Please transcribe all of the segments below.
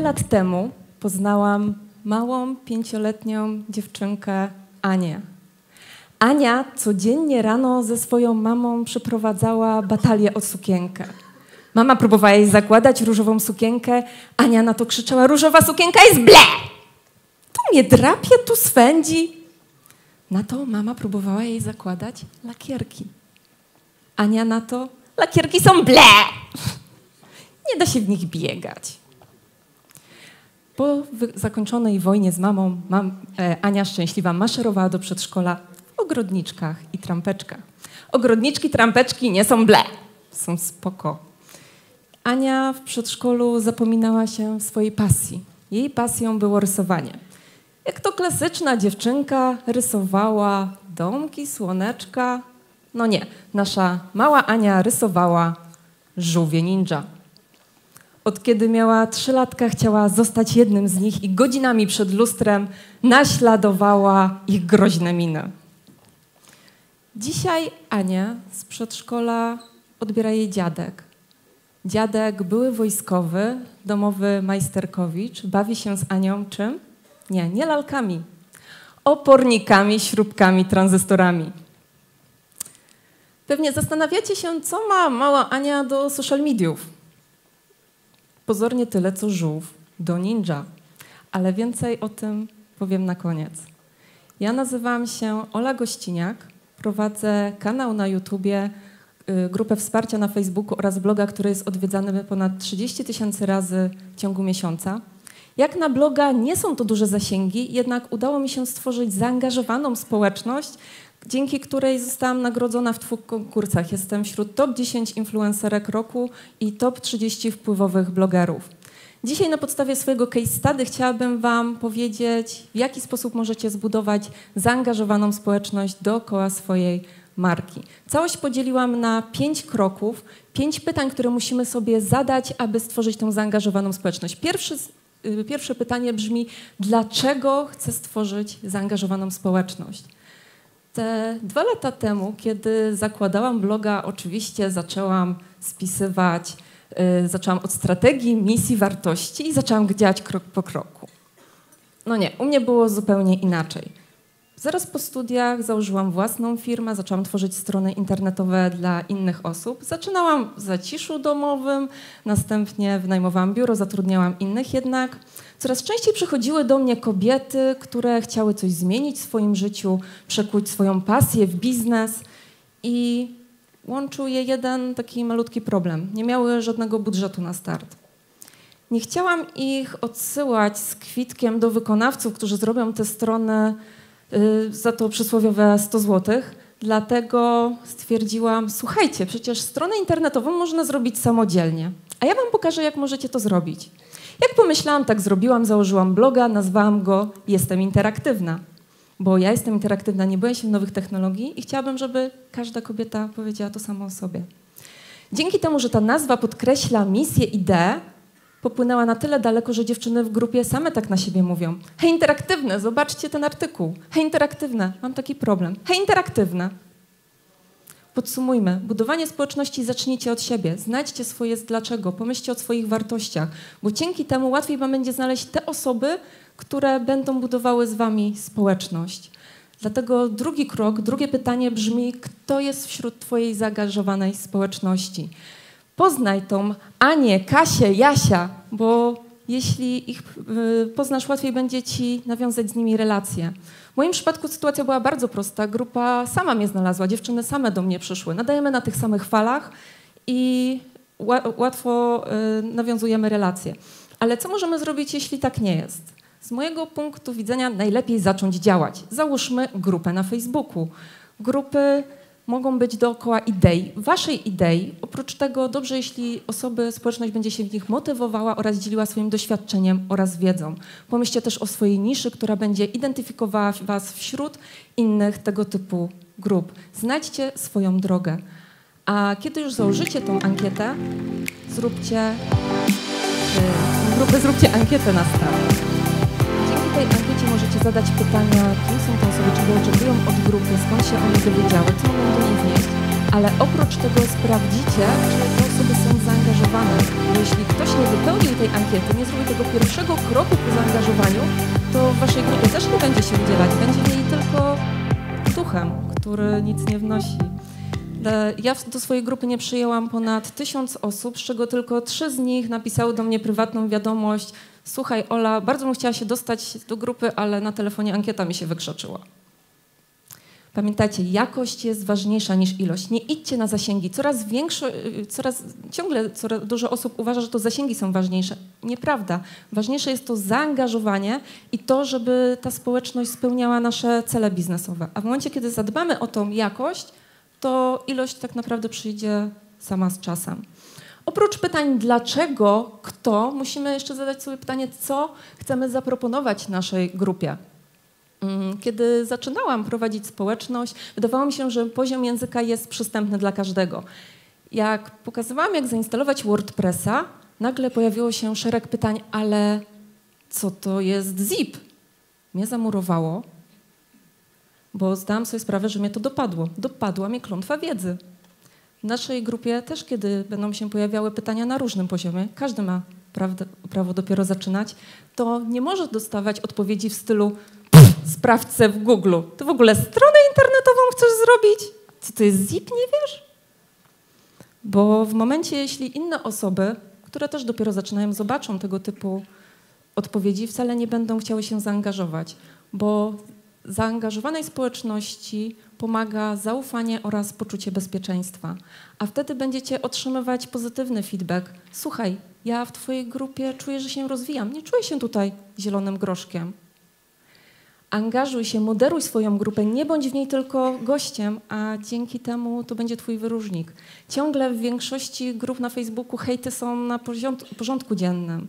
lat temu poznałam małą, 5-letnią dziewczynkę Anię. Ania codziennie rano ze swoją mamą przeprowadzała batalię o sukienkę. Mama próbowała jej zakładać różową sukienkę, Ania na to krzyczała: różowa sukienka jest ble! Tu mnie drapie, tu swędzi. Na to mama próbowała jej zakładać lakierki. Ania na to: lakierki są ble! Nie da się w nich biegać. Po zakończonej wojnie z mamą Ania szczęśliwa maszerowała do przedszkola w ogrodniczkach i trampeczkach. Ogrodniczki, trampeczki nie są ble, są spoko. Ania w przedszkolu zapominała się swojej pasji. Jej pasją było rysowanie. Jak to klasyczna dziewczynka rysowała domki, słoneczka. No nie, nasza mała Ania rysowała żółwie ninja. Od kiedy miała 3 latka, chciała zostać jednym z nich i godzinami przed lustrem naśladowała ich groźne miny. Dzisiaj Anię z przedszkola odbiera jej dziadek. Dziadek były wojskowy, domowy majsterkowicz, bawi się z Anią czym? Nie lalkami. Opornikami, śrubkami, tranzystorami. Pewnie zastanawiacie się, co ma mała Ania do social mediów. Pozornie tyle, co żółw do ninja. Ale więcej o tym powiem na koniec. Ja nazywam się Ola Gościniak, prowadzę kanał na YouTubie, grupę wsparcia na Facebooku oraz bloga, który jest odwiedzany ponad 30 000 razy w ciągu miesiąca. Jak na bloga nie są to duże zasięgi, jednak udało mi się stworzyć zaangażowaną społeczność, dzięki której zostałam nagrodzona w 2 konkursach. Jestem wśród top 10 influencerek roku i top 30 wpływowych blogerów. Dzisiaj na podstawie swojego case study chciałabym wam powiedzieć, w jaki sposób możecie zbudować zaangażowaną społeczność dookoła swojej marki. Całość podzieliłam na 5 kroków, 5 pytań, które musimy sobie zadać, aby stworzyć tę zaangażowaną społeczność. Pierwsze pytanie brzmi: dlaczego chcę stworzyć zaangażowaną społeczność? Te 2 lata temu, kiedy zakładałam bloga, oczywiście zaczęłam spisywać, zaczęłam od strategii, misji, wartości i zaczęłam działać krok po kroku. No nie, u mnie było zupełnie inaczej. Zaraz po studiach założyłam własną firmę, zaczęłam tworzyć strony internetowe dla innych osób. Zaczynałam w zaciszu domowym, następnie wynajmowałam biuro, zatrudniałam innych, jednak coraz częściej przychodziły do mnie kobiety, które chciały coś zmienić w swoim życiu, przekuć swoją pasję w biznes i łączył je jeden taki malutki problem. Nie miały żadnego budżetu na start. Nie chciałam ich odsyłać z kwitkiem do wykonawców, którzy zrobią te strony za to przysłowiowe 100 zł. Dlatego stwierdziłam: słuchajcie, przecież stronę internetową można zrobić samodzielnie, a ja wam pokażę, jak możecie to zrobić. Jak pomyślałam, tak zrobiłam, założyłam bloga, nazwałam go Jestem Interaktywna, bo ja jestem interaktywna, nie boję się nowych technologii i chciałabym, żeby każda kobieta powiedziała to samo o sobie. Dzięki temu, że ta nazwa podkreśla misję, ideę, popłynęła na tyle daleko, że dziewczyny w grupie same tak na siebie mówią: hej, interaktywne, zobaczcie ten artykuł. Hej, interaktywne, mam taki problem. Hej, interaktywne. Podsumujmy. Budowanie społeczności zacznijcie od siebie. Znajdźcie swoje dlaczego, pomyślcie o swoich wartościach, bo dzięki temu łatwiej wam będzie znaleźć te osoby, które będą budowały z wami społeczność. Dlatego drugi krok, drugie pytanie brzmi: kto jest wśród twojej zaangażowanej społeczności? Poznaj tą Anię, Kasię, Jasia, bo jeśli ich poznasz, łatwiej będzie ci nawiązać z nimi relacje. W moim przypadku sytuacja była bardzo prosta. Grupa sama mnie znalazła, dziewczyny same do mnie przyszły. Nadajemy na tych samych falach i łatwo nawiązujemy relacje. Ale co możemy zrobić, jeśli tak nie jest? Z mojego punktu widzenia najlepiej zacząć działać. Załóżmy grupę na Facebooku. Grupy mogą być dookoła idei, waszej idei. Oprócz tego dobrze, jeśli społeczność będzie się w nich motywowała oraz dzieliła swoim doświadczeniem oraz wiedzą. Pomyślcie też o swojej niszy, która będzie identyfikowała was wśród innych tego typu grup. Znajdźcie swoją drogę. A kiedy już założycie tą ankietę, zróbcie ankietę na start. Dzięki tej ankiecie możecie zadać pytania, kim są te osoby, czego oczekują od grupy, skąd się one dowiedziały, co mogą do nich wnieść. ale oprócz tego sprawdzicie, czy te osoby są zaangażowane. Bo jeśli ktoś nie wypełnił tej ankiety, nie zrobił tego pierwszego kroku ku zaangażowaniu, to w waszej grupie też nie będzie się udzielać. Będzie jej tylko duchem, który nic nie wnosi. Ja do swojej grupy nie przyjęłam ponad 1000 osób, z czego tylko 3 z nich napisały do mnie prywatną wiadomość: słuchaj Ola, bardzo bym chciała się dostać do grupy, ale na telefonie ankieta mi się wykrzaczyła. Pamiętajcie, jakość jest ważniejsza niż ilość. Nie idźcie na zasięgi. Ciągle dużo osób uważa, że to zasięgi są ważniejsze. Nieprawda. Ważniejsze jest to zaangażowanie i to, żeby ta społeczność spełniała nasze cele biznesowe. A w momencie, kiedy zadbamy o tą jakość, to ilość tak naprawdę przyjdzie sama z czasem. Oprócz pytań dlaczego, kto, musimy jeszcze zadać sobie pytanie, co chcemy zaproponować naszej grupie. Kiedy zaczynałam prowadzić społeczność, wydawało mi się, że poziom języka jest przystępny dla każdego. Jak pokazywałam, jak zainstalować WordPressa, nagle pojawiło się szereg pytań, ale co to jest zip? Mnie zamurowało, bo zdałam sobie sprawę, że mnie to dopadło. Dopadła mnie klątwa wiedzy. W naszej grupie też, kiedy będą się pojawiały pytania na różnym poziomie, każdy ma prawo dopiero zaczynać, to nie może dostawać odpowiedzi w stylu sprawdź w Google. Ty w ogóle stronę internetową chcesz zrobić? Co to jest zip, nie wiesz? Bo w momencie, jeśli inne osoby, które też dopiero zaczynają, zobaczą tego typu odpowiedzi, wcale nie będą chciały się zaangażować, bo zaangażowanej społeczności pomaga zaufanie oraz poczucie bezpieczeństwa. A wtedy będziecie otrzymywać pozytywny feedback. Słuchaj, ja w twojej grupie czuję, że się rozwijam. Nie czuję się tutaj zielonym groszkiem. Angażuj się, moderuj swoją grupę, nie bądź w niej tylko gościem, a dzięki temu to będzie twój wyróżnik. Ciągle w większości grup na Facebooku hejty są na porządku dziennym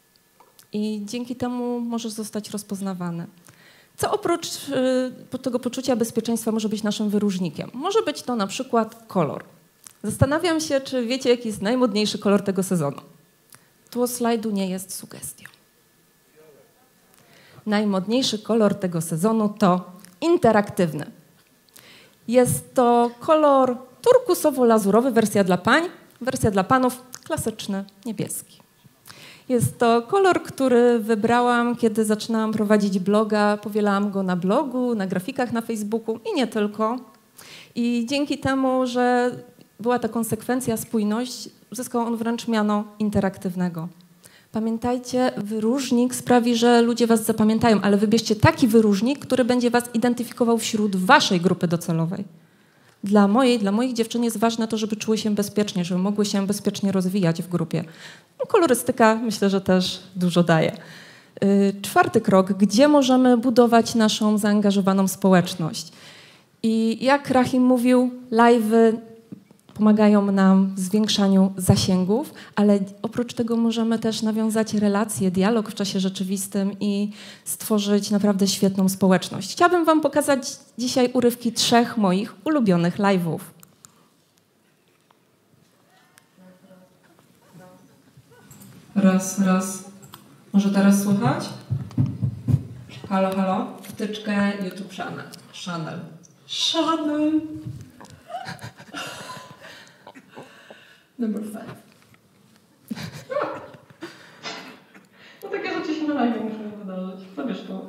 i dzięki temu możesz zostać rozpoznawany. Co oprócz tego poczucia bezpieczeństwa może być naszym wyróżnikiem? Może być to na przykład kolor. Zastanawiam się, czy wiecie, jaki jest najmodniejszy kolor tego sezonu. Tło slajdu nie jest sugestią. Najmodniejszy kolor tego sezonu to interaktywny. Jest to kolor turkusowo-lazurowy, wersja dla pań, wersja dla panów klasyczny, niebieski. Jest to kolor, który wybrałam, kiedy zaczynałam prowadzić bloga. Powielałam go na blogu, na grafikach na Facebooku i nie tylko. I dzięki temu, że była ta konsekwencja, spójność, uzyskał on wręcz miano interaktywnego. Pamiętajcie, wyróżnik sprawi, że ludzie was zapamiętają, ale wybierzcie taki wyróżnik, który będzie was identyfikował wśród waszej grupy docelowej. Dla moich dziewczyn jest ważne to, żeby czuły się bezpiecznie, żeby mogły się bezpiecznie rozwijać w grupie. No, kolorystyka myślę, że też dużo daje. 4. krok, gdzie możemy budować naszą zaangażowaną społeczność. I jak Rahim mówił, live'y pomagają nam w zwiększaniu zasięgów, ale oprócz tego możemy też nawiązać relacje, dialog w czasie rzeczywistym i stworzyć naprawdę świetną społeczność. Chciałabym wam pokazać dzisiaj urywki 3 moich ulubionych live'ów. Raz. Może teraz słychać? Halo, halo? Wtyczkę YouTube Channel. Number 5. No takie rzeczy się na live muszą wydarzyć. Zabierz to.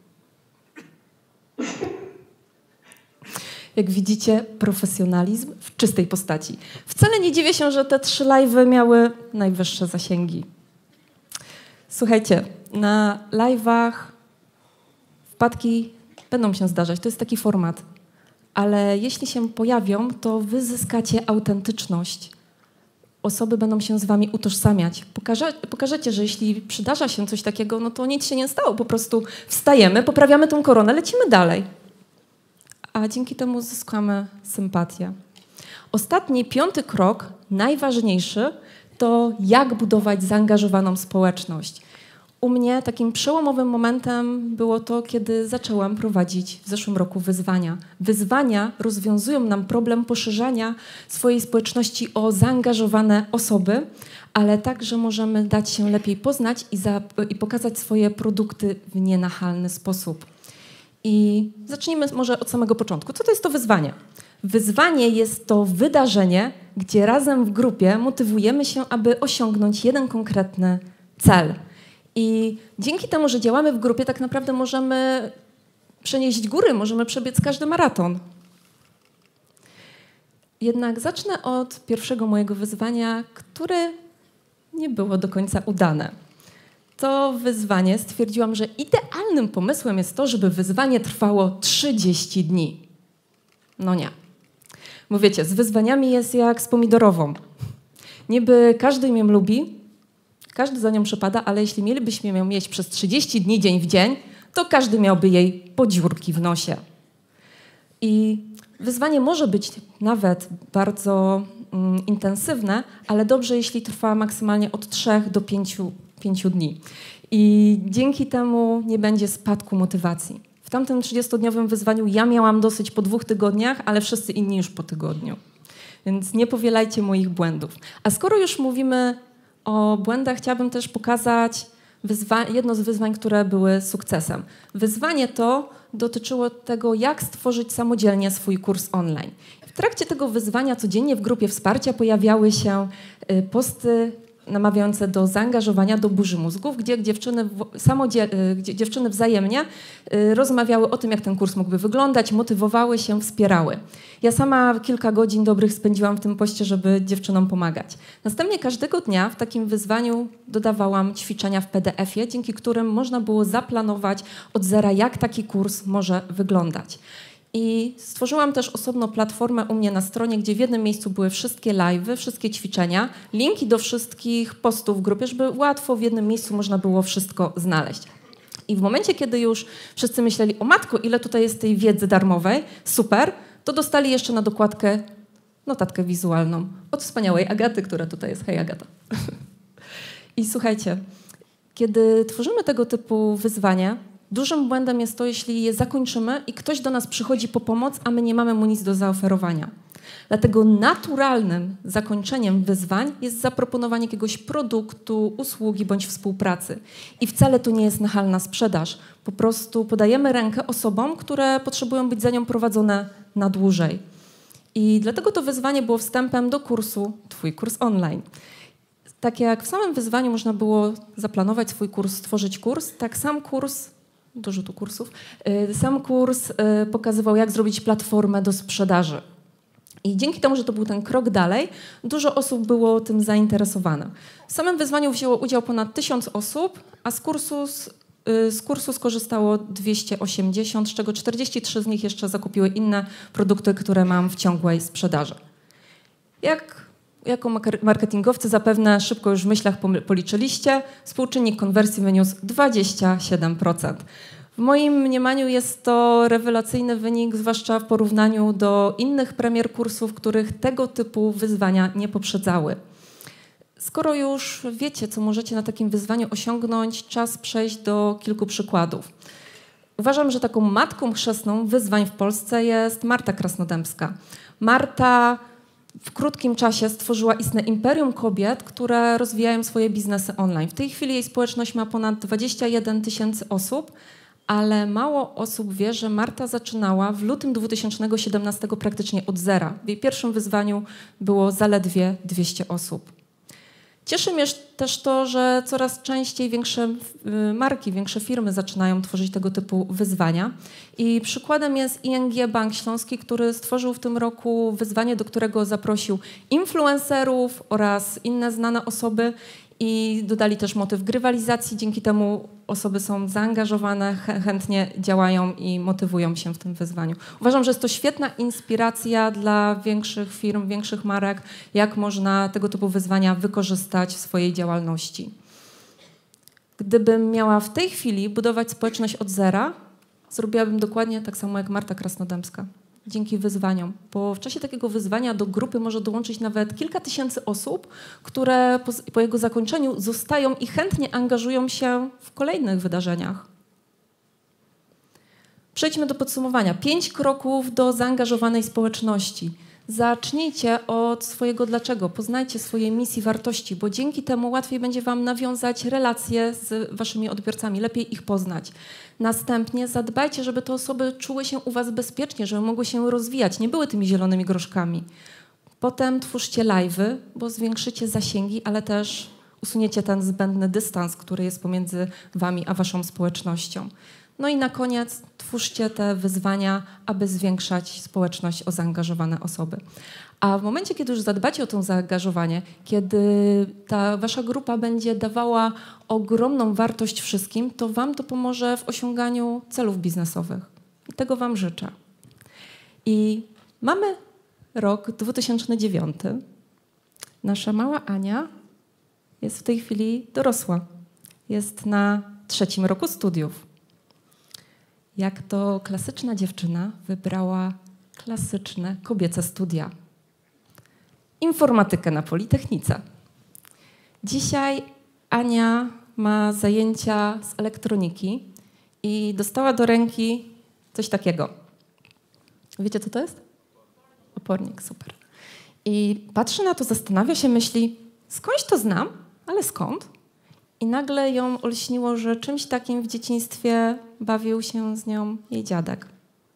Jak widzicie, profesjonalizm w czystej postaci. Wcale nie dziwię się, że te 3 live'y miały najwyższe zasięgi. Słuchajcie, na live'ach wpadki będą się zdarzać. To jest taki format. Ale jeśli się pojawią, to wy zyskacie autentyczność. Osoby będą się z wami utożsamiać. Pokażecie, że jeśli przydarza się coś takiego, no to nic się nie stało. Po prostu wstajemy, poprawiamy tą koronę, lecimy dalej. A dzięki temu zyskamy sympatię. Ostatni, 5. krok, najważniejszy, to jak budować zaangażowaną społeczność. U mnie takim przełomowym momentem było to, kiedy zaczęłam prowadzić w zeszłym roku wyzwania. Wyzwania rozwiązują nam problem poszerzania swojej społeczności o zaangażowane osoby, ale także możemy dać się lepiej poznać i pokazać swoje produkty w nienachalny sposób. I zacznijmy może od samego początku. Co to jest to wyzwanie? Wyzwanie jest to wydarzenie, gdzie razem w grupie motywujemy się, aby osiągnąć jeden konkretny cel. I dzięki temu, że działamy w grupie, tak naprawdę możemy przenieść góry, możemy przebiec każdy maraton. Jednak zacznę od pierwszego mojego wyzwania, które nie było do końca udane. To wyzwanie stwierdziłam, że idealnym pomysłem jest to, żeby wyzwanie trwało 30 dni. No nie. Bo wiecie, z wyzwaniami jest jak z pomidorową. Niby każdy ją lubi, każdy za nią przepada, ale jeśli mielibyśmy ją jeść przez 30 dni dzień w dzień, to każdy miałby jej podziurki w nosie. I wyzwanie może być nawet bardzo intensywne, ale dobrze, jeśli trwa maksymalnie od 3 do 5 dni. I dzięki temu nie będzie spadku motywacji. W tamtym 30-dniowym wyzwaniu ja miałam dosyć po 2 tygodniach, ale wszyscy inni już po tygodniu. Więc nie powielajcie moich błędów. A skoro już mówimy o błędach, chciałabym też pokazać jedno z wyzwań, które były sukcesem. Wyzwanie to dotyczyło tego, jak stworzyć samodzielnie swój kurs online. W trakcie tego wyzwania codziennie w grupie wsparcia pojawiały się posty namawiające do zaangażowania, do burzy mózgów, gdzie dziewczyny wzajemnie rozmawiały o tym, jak ten kurs mógłby wyglądać, motywowały się, wspierały. Ja sama kilka godzin dobrych spędziłam w tym poście, żeby dziewczynom pomagać. Następnie każdego dnia w takim wyzwaniu dodawałam ćwiczenia w PDF-ie, dzięki którym można było zaplanować od zera, jak taki kurs może wyglądać. I stworzyłam też osobną platformę u mnie na stronie, gdzie w jednym miejscu były wszystkie live'y, wszystkie ćwiczenia, linki do wszystkich postów w grupie, żeby łatwo w jednym miejscu można było wszystko znaleźć. I w momencie, kiedy już wszyscy myśleli, o matko, ile tutaj jest tej wiedzy darmowej, super, to dostali jeszcze na dokładkę notatkę wizualną od wspaniałej Agaty, która tutaj jest. Hej, Agata. I słuchajcie, kiedy tworzymy tego typu wyzwania, dużym błędem jest to, jeśli je zakończymy i ktoś do nas przychodzi po pomoc, a my nie mamy mu nic do zaoferowania. Dlatego naturalnym zakończeniem wyzwań jest zaproponowanie jakiegoś produktu, usługi bądź współpracy. I wcale to nie jest nachalna sprzedaż. Po prostu podajemy rękę osobom, które potrzebują być za nią prowadzone na dłużej. I dlatego to wyzwanie było wstępem do kursu Twój kurs online. Tak jak w samym wyzwaniu można było zaplanować swój kurs, stworzyć kurs, tak sam kurs, dużo tu kursów, sam kurs pokazywał, jak zrobić platformę do sprzedaży. I dzięki temu, że to był ten krok dalej, dużo osób było tym zainteresowanych. W samym wyzwaniu wzięło udział ponad 1000 osób, a z kursu skorzystało 280, z czego 43 z nich jeszcze zakupiły inne produkty, które mam w ciągłej sprzedaży. Jako marketingowcy zapewne szybko już w myślach policzyliście, współczynnik konwersji wyniósł 27%. W moim mniemaniu jest to rewelacyjny wynik, zwłaszcza w porównaniu do innych premier kursów, których tego typu wyzwania nie poprzedzały. Skoro już wiecie, co możecie na takim wyzwaniu osiągnąć, czas przejść do kilku przykładów. Uważam, że taką matką chrzestną wyzwań w Polsce jest Marta Krasnodębska. Marta w krótkim czasie stworzyła istne imperium kobiet, które rozwijają swoje biznesy online. W tej chwili jej społeczność ma ponad 21 000 osób, ale mało osób wie, że Marta zaczynała w lutym 2017 praktycznie od zera. W jej pierwszym wyzwaniu było zaledwie 200 osób. Cieszy mnie też to, że coraz częściej większe marki, większe firmy zaczynają tworzyć tego typu wyzwania. I przykładem jest ING Bank Śląski, który stworzył w tym roku wyzwanie, do którego zaprosił influencerów oraz inne znane osoby i dodali też motyw grywalizacji. Dzięki temu osoby są zaangażowane, chętnie działają i motywują się w tym wyzwaniu. Uważam, że jest to świetna inspiracja dla większych firm, większych marek, jak można tego typu wyzwania wykorzystać w swojej działalności. Gdybym miała w tej chwili budować społeczność od zera, zrobiłabym dokładnie tak samo jak Marta Krasnodębska. Dzięki wyzwaniom, bo w czasie takiego wyzwania do grupy może dołączyć nawet kilka tysięcy osób, które po jego zakończeniu zostają i chętnie angażują się w kolejnych wydarzeniach. Przejdźmy do podsumowania. 5 kroków do zaangażowanej społeczności. Zacznijcie od swojego dlaczego, poznajcie swoje misje, wartości, bo dzięki temu łatwiej będzie wam nawiązać relacje z waszymi odbiorcami, lepiej ich poznać. Następnie zadbajcie, żeby te osoby czuły się u was bezpiecznie, żeby mogły się rozwijać, nie były tymi zielonymi groszkami. Potem twórzcie live'y, bo zwiększycie zasięgi, ale też usuniecie ten zbędny dystans, który jest pomiędzy wami a waszą społecznością. No i na koniec twórzcie te wyzwania, aby zwiększać społeczność o zaangażowane osoby. A w momencie, kiedy już zadbacie o to zaangażowanie, kiedy ta wasza grupa będzie dawała ogromną wartość wszystkim, to wam to pomoże w osiąganiu celów biznesowych. I tego wam życzę. I mamy rok 2009. Nasza mała Ania jest w tej chwili dorosła. Jest na 3. roku studiów. Jak to klasyczna dziewczyna wybrała klasyczne kobiece studia. Informatykę na Politechnice. Dzisiaj Ania ma zajęcia z elektroniki i dostała do ręki coś takiego. Wiecie, co to jest? Opornik, super. I patrzy na to, zastanawia się, myśli, skądś to znam, ale skąd? I nagle ją olśniło, że czymś takim w dzieciństwie bawił się z nią jej dziadek.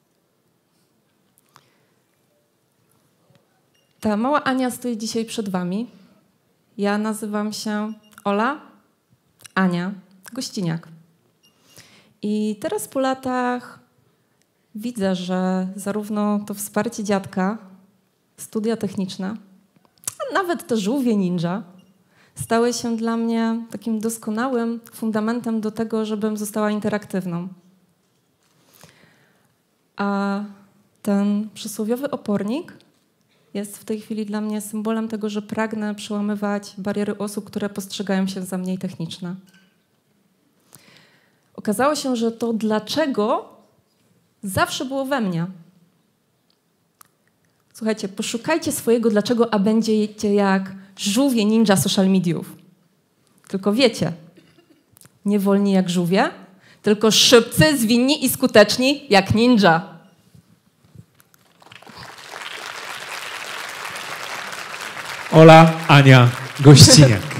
Ta mała Ania stoi dzisiaj przed wami. Ja nazywam się Ola, Ania Gościniak. I teraz po latach widzę, że zarówno to wsparcie dziadka, studia techniczne, a nawet te żółwie ninja stały się dla mnie takim doskonałym fundamentem do tego, żebym została interaktywną. A ten przysłowiowy opornik jest w tej chwili dla mnie symbolem tego, że pragnę przełamywać bariery osób, które postrzegają się za mniej techniczne. Okazało się, że to dlaczego zawsze było we mnie. Słuchajcie, poszukajcie swojego dlaczego, a będziecie jak żółwie ninja social mediów. Tylko wiecie, nie wolni jak żółwie, tylko szybcy, zwinni i skuteczni jak ninja. Ola, Ania Gościniak.